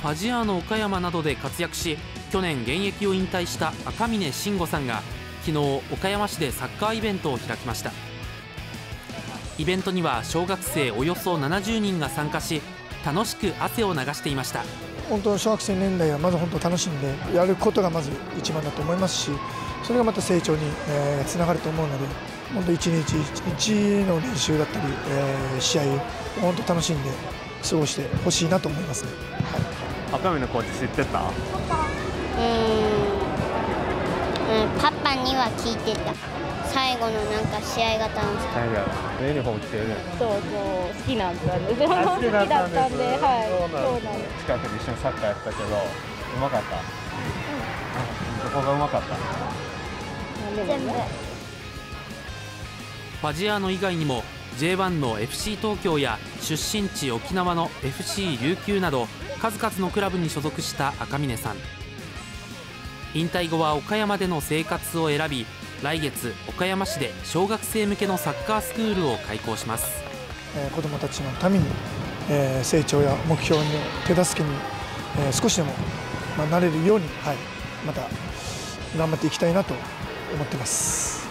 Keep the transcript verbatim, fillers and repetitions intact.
ファジアーノ岡山などで活躍し、去年現役を引退した赤嶺慎吾さんが昨日岡山市でサッカーイベントを開きました。イベントには小学生およそななじゅうにんが参加し、楽しく汗を流していました。 本当小学生年代はまず本当楽しんでやることがまず一番だと思いますし、それがまた成長に、えー、つながると思うので、本当一日一日の練習だったり、えー、試合を本当楽しんで過ごしてほしいなと思いますね。 はい、赤嶺コーチ知ってた？うーん、うん、パパには聞いてた。最後のなんか試合が楽しかった。 ユニフォーム着てるね。 そうそう、好きなんですよね。好きだったんで、はい、そうなんです。 近くで一緒にサッカーやったけど、うまかった。うん、どこがうまかった？ 全部。 ファジアーノ以外にも ジェイワン の エフシー 東京や出身地沖縄の エフシー 琉球など数々のクラブに所属した赤嶺さん。引退後は岡山での生活を選び、来月岡山市で小学生向けのサッカースクールを開校します。 えー、子どもたちのために、えー、成長や目標の手助けに、えー、少しでも、まあ、なれるように、はい、また頑張っていきたいなと思ってます。